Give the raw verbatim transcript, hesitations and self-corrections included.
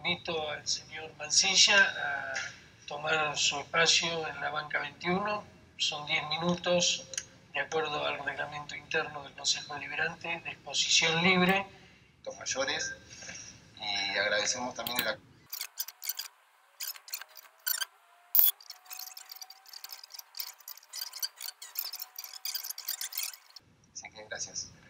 invito al señor Mancilla a tomar su espacio en la banca veintiuno. Son diez minutos, de acuerdo al reglamento interno del Consejo Deliberante, de exposición libre. Los mayores, y agradecemos también el apoyo. Así que gracias.